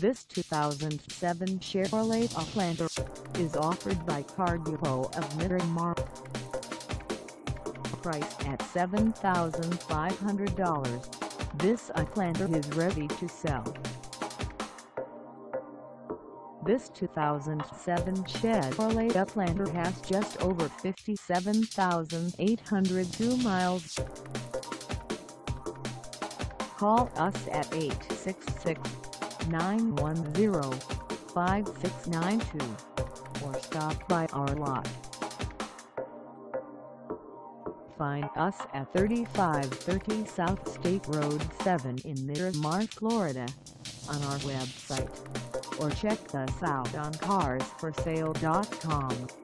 This 2007 Chevrolet Uplander is offered by Car Depot of Miramar. Priced at $7,500, this Uplander is ready to sell. This 2007 Chevrolet Uplander has just over 57,802 miles. Call us at 866-910-5692 or stop by our lot. Find us at 3530 South State Road 7 in Miramar, Florida, on our website, or check us out on carsforsale.com.